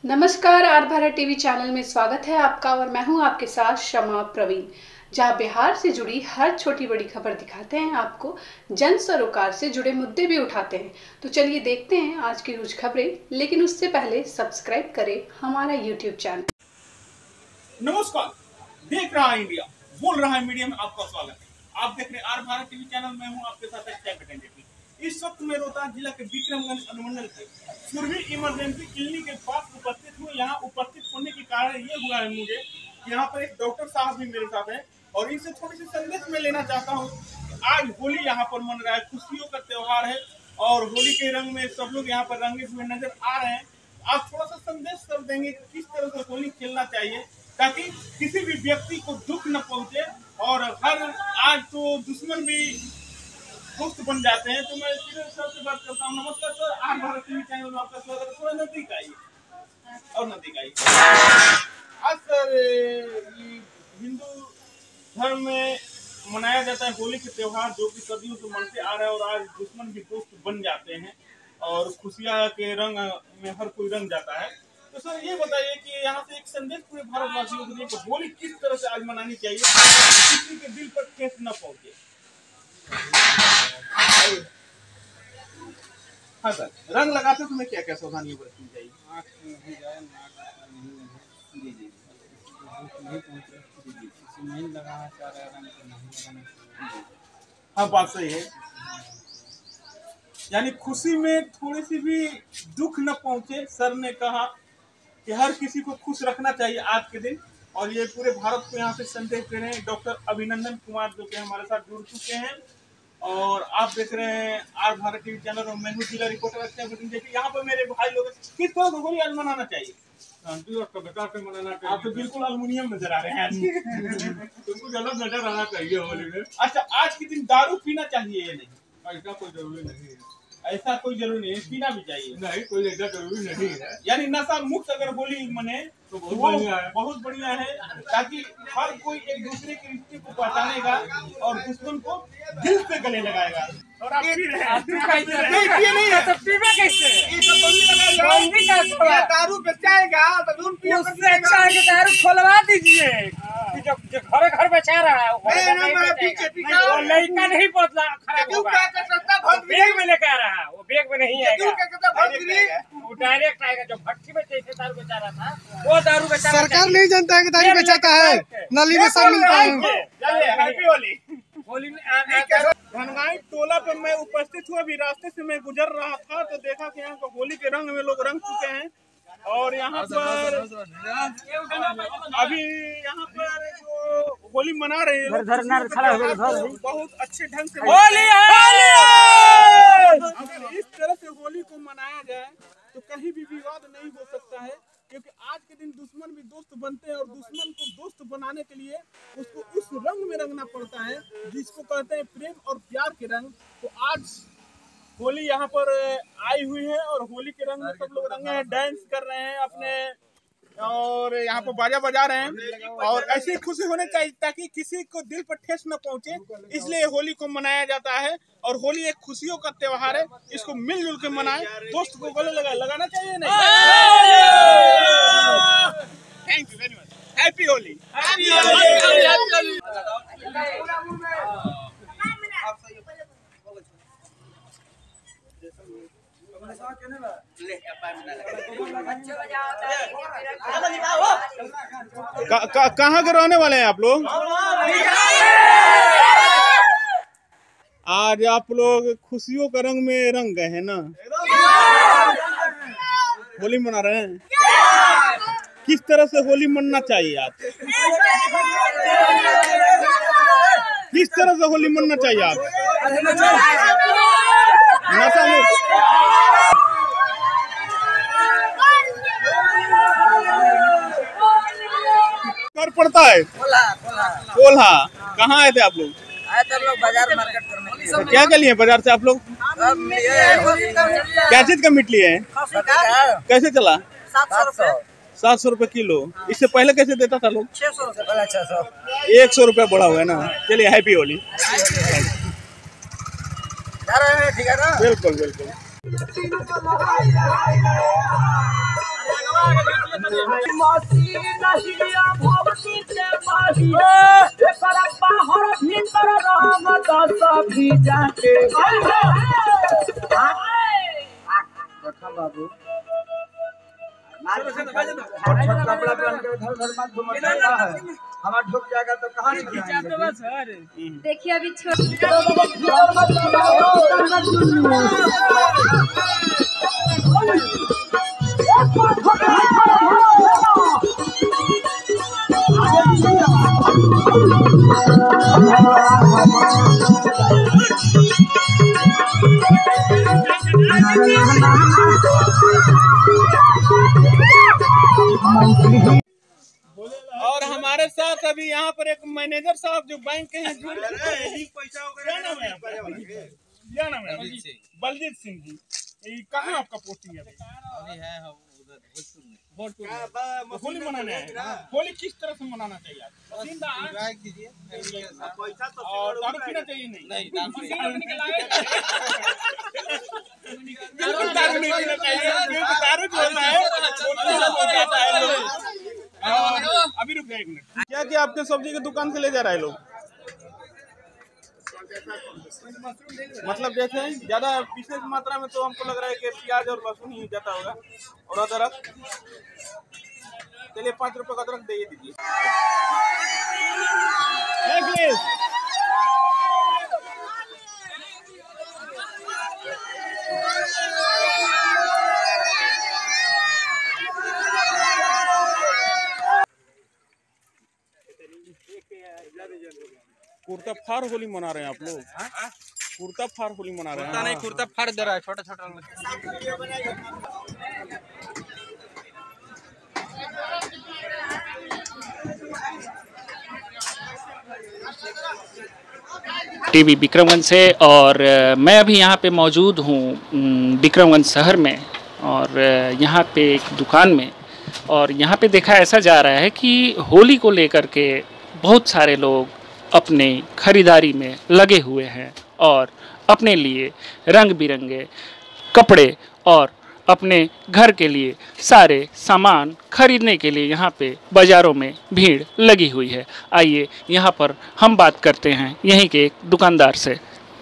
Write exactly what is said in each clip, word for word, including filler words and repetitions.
नमस्कार, are Bharat TV channel में स्वागत है आपका और मैं हूं आपके साथ शमा प्रवीण, जहां बिहार से जुड़ी हर छोटी बड़ी खबर दिखाते हैं आपको, जन सरोकार से जुड़े मुद्दे भी उठाते हैं। तो चलिए देखते हैं आज की कुछ खबरें, लेकिन उससे पहले सब्सक्राइब करें हमारा यूट्यूब चैनल। नमस्कार, देख रहा है इंडिया, बोल रहा है मीडिया में आपका स्वागत है। आप देख रहे हैं आर भारत टीवी चैनल में, हूं आपके साथ। इस वक्त मैं रोहतास जिला के विक्रमगंज अनुमंडल के सुरभि इमरजेंसी क्लिनिक के पास उपस्थित हूँ। यहाँ उपस्थित होने के कारण ये हुआ है मुझे, यहाँ पर एक डॉक्टर साहब भी मेरे साथ हैं और इनसे थोड़ी सी संदेश में लेना चाहता हूँ। आज होली यहाँ पर मन रहा है, खुशियों का त्योहार है और होली के रंग में सब लोग यहाँ पर रंगे हुए नजर आ रहे हैं। आप थोड़ा सा संदेश कर देंगे किस तरह से होली खेलना चाहिए ताकि किसी भी व्यक्ति को दुख न पहुंचे और हर आज तो दुश्मन भी दोस्त बन जाते हैं। तो मैं सर से बात करता हूँ। नमस्कार sir, R Bharat TV channel में आपका स्वागत है। थोड़ा नजदीक आइए और नजदीक आइए। आज सर हिंदू धर्म में मनाया जाता है होली के त्योहार, जो कि सदियों से मनते आ रहा है और आज दुश्मन भी दोस्त बन जाते हैं और खुशियाँ के रंग में हर कोई रंग जाता है। तो सर ये बताइए कि यहाँ से एक संदेश पूरे भारतवासियों के लिए होली किस तरह से आज मनानी चाहिए किसी के दिल पर ठेस न पहुंचे। हाँ सर, रंग लगाते समय क्या क्या सावधानियां बरतनी चाहिए? आँख नहीं जाए, नाक नहीं जी जी नहीं पहुँचे, किसी नहीं लगाना चाह रहे रंग तो नहीं लगाना चाहिए। हाँ बात सही है, यानी खुशी में थोड़ी सी भी दुख न पहुंचे। सर ने कहा कि हर किसी को खुश रखना चाहिए आज के दिन, और ये पूरे भारत को यहाँ से संदेश दे रहे हैं डॉक्टर अभिनंदन कुमार, जो कि हमारे साथ जुड़ चुके हैं। और आप देख रहे हैं आर भारत टीवी चैनल और मैं हूं जिला रिपोर्टर अक्षय बटिंग। देखिए यहाँ पर मेरे भाई लोग किस तरह से होली आज मनाना चाहिए? आप तो बिल्कुल अल्युमिनियम नजर आ रहे हैं आज। तुमको गलत नजर आना चाहिए होली में। अच्छा, आज के दिन दारू पीना चाहिए या नहीं? ऐसा कोई जरूरी नहीं है। ऐसा कोई जरूरी नहीं है, पीना भी चाहिए। नहीं, कोई ऐसा जरूरी नहीं है। यानी नशा मुक्त अगर होली मने तो बहुत बढ़िया है, बहुत बढ़िया है, ताकि हर कोई एक दूसरे के रिश्ते को पहचानेगा और दुश्मन को दिल से गले लगाएगा। और आप पी रहे हैं, नहीं नहीं है तो पीवे कैसे? ये सब बंदी लगा, ये दारू बेचाएगा तो दूध पियो, उससे अच्छा है कि दारू खोलवा दीजिए। जो जो घर घर बेचा रहा है वो लड़का नहीं बदला खराब होगा, बैग में लेकर आ रहा है, वो बैग में नहीं आएगा, वो डायरेक्ट आएगा। जो भट्टी में जैसे दारू बेचा रहा था वो दारू बेचा, सरकार नहीं जानता है कि दारू बेचाता है, नली में सब मिलता है। हैप्पी होली। होली में धनगाई टोला पर मैं उपस्थित हुआ, अभी रास्ते से मैं गुजर रहा था तो देखा कि यहाँ पर होली के रंग में लोग रंग चुके हैं और यहाँ पर अभी यहाँ पर जो होली मना रहे हैं बहुत अच्छे ढंग से होली। अगर इस तरह से होली को मनाया जाए तो कहीं भी विवाद नहीं हो सकता है, क्योंकि आज के दिन दुश्मन भी दोस्त बनते हैं और दुश्मन को दोस्त बनाने के लिए उसको उस रंग में रंगना पड़ता है जिसको कहते हैं प्रेम और प्यार के रंग। तो आज होली यहाँ पर आई हुई है और होली के रंग में सब लोग रंगे हैं, डांस कर रहे हैं अपने और यहाँ पर बाजा बजा रहे हैं और ऐसी खुशी होनी चाहिए ताकि किसी को दिल पर ठेस न पहुंचे, इसलिए होली को मनाया जाता है। और होली एक खुशियों का त्योहार है, इसको मिलजुल के मनाएं, दोस्त को गले लगा लगाना चाहिए नहीं। Thank you very much, happy Holi. कहाँ के रहने वाले हैं आप लोग? आज आप लोग खुशियों का रंग में रंग गए हैं ना, होली मना रहे हैं। किस तरह से होली मनना चाहिए आज? किस तरह से होली मनना चाहिए आप? नशा कर पड़ता है कोल्हा। कहाँ आए थे आप लोग? आए थे लोग बाजार मार्केट करने के लिए। तो क्या क्या लिए बाजार से आप लोग? क्या चीज का मीट लिए हैं? कैसे चला? सात सौ रुपए सात सौ रुपए किलो। इससे पहले कैसे देता था लोग? छह सौ रुपए छह सौ एक सौ रुपया बढ़ा हुआ है ना। चलिए हैप्पी होली। ठीक है ना? बिल्कुल बिल्कुल। बाबू कपड़ा पहन के इधर उधर मत घुमाना है, हमारा ढुक जाएगा तो कहाँ से जाएंगे? देखिए अभी छोड़ और हमारे साथ अभी यहाँ पर एक मैनेजर साहब जो बैंक के हैं जुड़ रहे हैं। क्या नाम है आपका? क्या नाम है? बलजीत सिंह जी। ये कहाँ आपका पोस्टिंग है? अभी है हम उधर भोजपुर में। होली मनाने आए हैं। होली किस तरह से मनाना चाहिए आपको? और दारू पीना चाहिए? नहीं नहीं दारू नहीं पीना चाहिए, क्योंकि दारू जो होता है अभी रुक जाए एक मिनट। क्या क्या आपके सब्जी की दुकान से ले जा रहे हैं लोग? मतलब जैसे ज्यादा विशेष मात्रा में तो हमको लग रहा है कि प्याज और लहसुन ही जाता होगा और अदरक। चलिए पाँच रुपए का अदरक दे दीजिए। कुर्ता फार होली मना रहे हैं आप लोग? कुर्ता फार होली मना रहे हैं? नहीं, कुर्ता फाड़ दे रहा है छोटा छोटा। टीवी विक्रमगंज से। और मैं अभी यहाँ पे मौजूद हूँ विक्रमगंज शहर में, और यहाँ पे एक दुकान में। और यहाँ पे देखा ऐसा जा रहा है कि होली को लेकर के बहुत सारे लोग अपने खरीदारी में लगे हुए हैं और अपने लिए रंग बिरंगे कपड़े और अपने घर के लिए सारे सामान खरीदने के लिए यहाँ पे बाज़ारों में भीड़ लगी हुई है। आइए यहाँ पर हम बात करते हैं यहीं के एक दुकानदार से।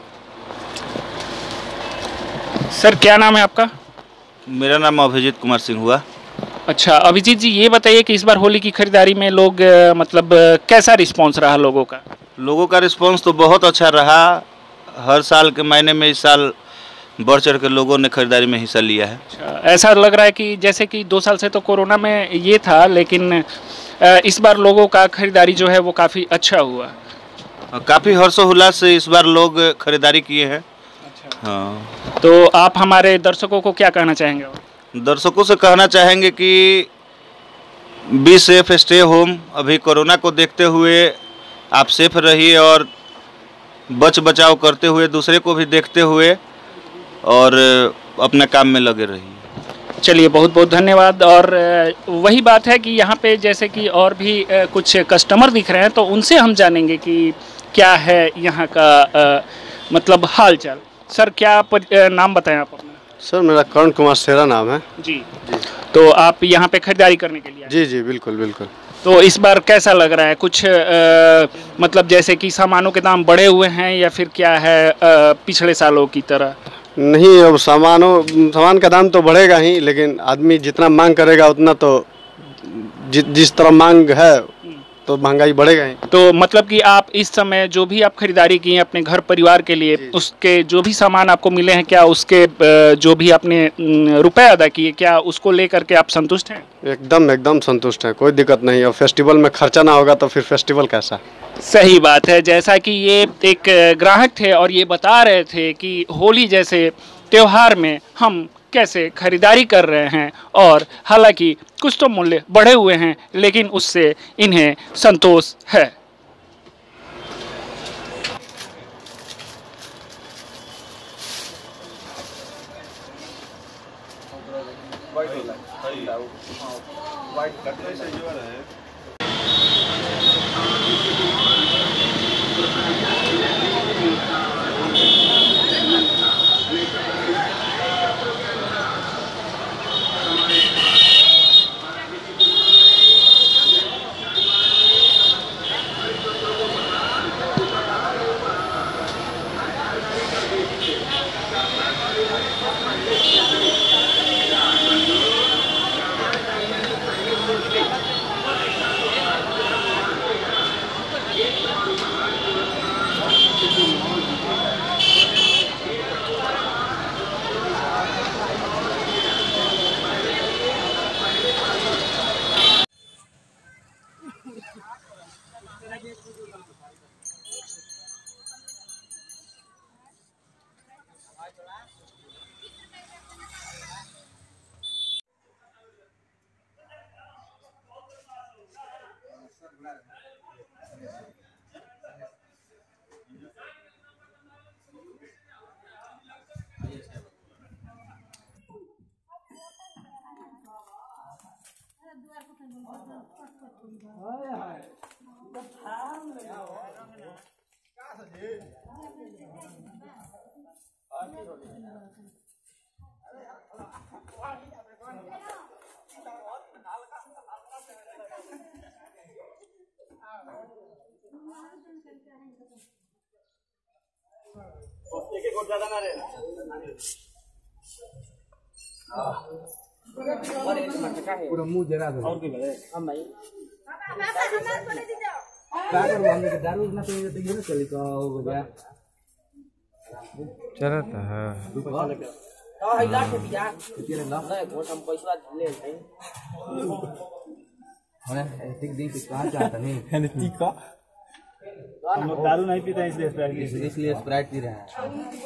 सर क्या नाम है आपका? मेरा नाम अभिजीत कुमार सिंह हुआ। अच्छा अभिजीत जी, ये बताइए कि इस बार होली की खरीदारी में लोग अ, मतलब अ, कैसा रिस्पांस रहा लोगों का? लोगों का रिस्पांस तो बहुत अच्छा रहा। हर साल के महीने में इस साल बढ़ चढ़ के लोगों ने खरीदारी में हिस्सा लिया है। अच्छा, ऐसा लग रहा है कि जैसे कि दो साल से तो कोरोना में ये था, लेकिन अ, इस बार लोगों का खरीदारी जो है वो काफ़ी अच्छा हुआ। काफ़ी हर्षोल्लास से इस बार लोग खरीदारी किए हैं। अच्छा। हाँ, तो आप हमारे दर्शकों को क्या कहना चाहेंगे? दर्शकों से कहना चाहेंगे कि बी सेफ, स्टे होम। अभी कोरोना को देखते हुए आप सेफ रहिए और बच बचाव करते हुए दूसरे को भी देखते हुए और अपने काम में लगे रहिए। चलिए बहुत बहुत धन्यवाद। और अ, वही बात है कि यहाँ पे जैसे कि और भी अ, कुछ कस्टमर दिख रहे हैं, तो उनसे हम जानेंगे कि क्या है यहाँ का अ, मतलब हाल चाल। सर क्या पर, अ, नाम बताएं आप अपना? सर मेरा कर्ण कुमार सेरा नाम है। जी जी। तो आप यहाँ पे खरीदारी करने के लिए आए? जी जी बिल्कुल बिल्कुल। तो इस बार कैसा लग रहा है? कुछ आ, मतलब जैसे कि सामानों के दाम बढ़े हुए हैं या फिर क्या है आ, पिछले सालों की तरह? नहीं, अब सामानों सामान का दाम तो बढ़ेगा ही, लेकिन आदमी जितना मांग करेगा उतना तो जि, जिस तरह मांग है तो महंगाई बढ़ेगा ही। तो मतलब कि आप इस समय जो भी आप खरीदारी की हैं अपने घर परिवार के लिए, उसके जो भी सामान आपको मिले हैं, क्या उसके जो भी आपने रुपए अदा किए, क्या उसको लेकर के आप संतुष्ट हैं? एकदम एकदम संतुष्ट हैं, कोई दिक्कत नहीं। और फेस्टिवल में खर्चा ना होगा तो फिर फेस्टिवल कैसा? सही बात है। जैसा कि ये एक ग्राहक थे और ये बता रहे थे कि होली जैसे त्योहार में हम कैसे खरीदारी कर रहे हैं, और हालांकि कुछ तो मूल्य बढ़े हुए हैं लेकिन उससे इन्हें संतोष है। पूरा मुंह जरा दो और के बड़े हम भाई क्या कर हमने के दारू ना पीने तो ये ना चली का हो गया चलता है हां है लाख रुपया कितने ना है वो हम पैसा ले ले होने ठीक दिन से कहां जाता नहीं है ठीक का हम लोग दारू नहीं पीते इसलिए स्प्राइट इसलिए स्प्राइट पी रहे हैं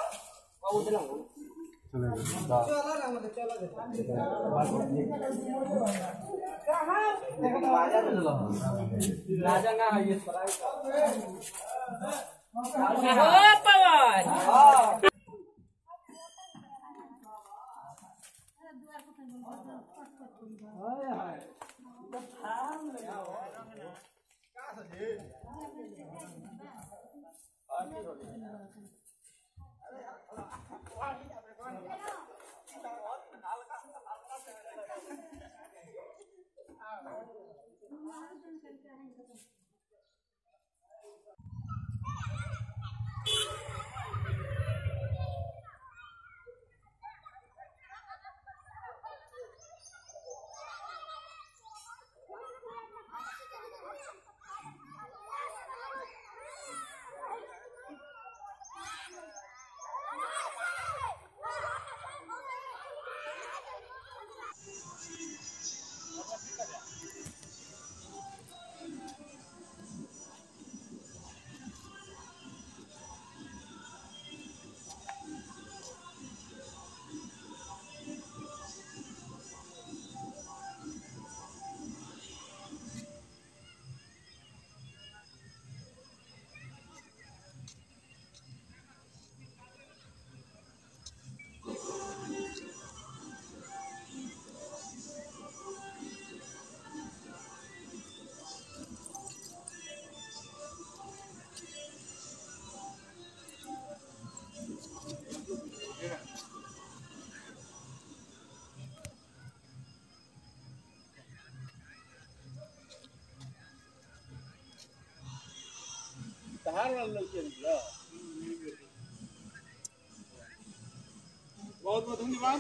बहुत बहुत धन्यवाद।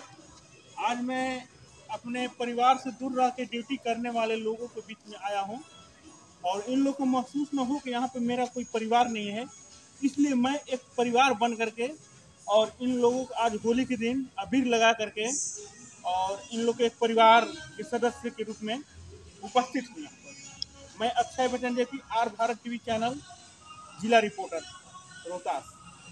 आज मैं अपने परिवार से दूर रह के ड्यूटी करने वाले लोगों के बीच में आया हूं और इन लोगों को महसूस न हो कि यहाँ पे मेरा कोई परिवार नहीं है, इसलिए मैं एक परिवार बन करके और इन लोगों को आज होली के दिन अबीर लगा करके और इन लोग के एक परिवार के सदस्य के रूप में उपस्थित हुआ। मैं अक्षय बचन जी की आर भारत टीवी चैनल जिला रिपोर्टर रोहतास।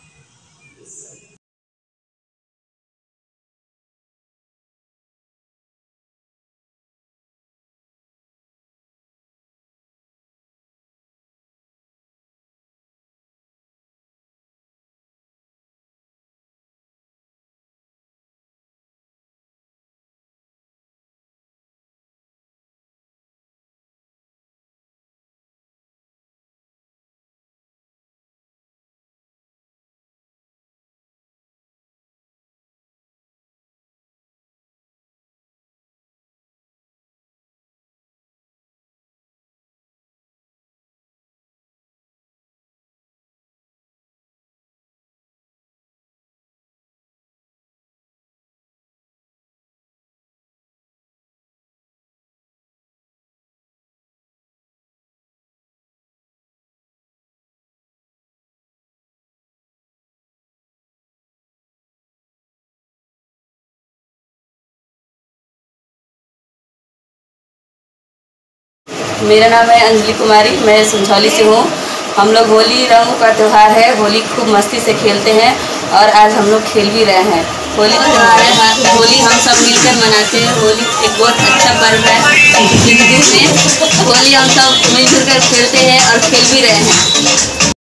मेरा नाम है अंजलि कुमारी, मैं संझौली से हूँ। हम लोग होली रंगों का त्यौहार है, होली खूब मस्ती से खेलते हैं और आज हम लोग खेल भी रहे हैं। होली का त्यौहार है, होली हम सब मिलकर मनाते हैं। होली एक बहुत अच्छा पर्व है हिंदू में। होली हम सब मिलजुल कर खेलते हैं और खेल भी रहे हैं।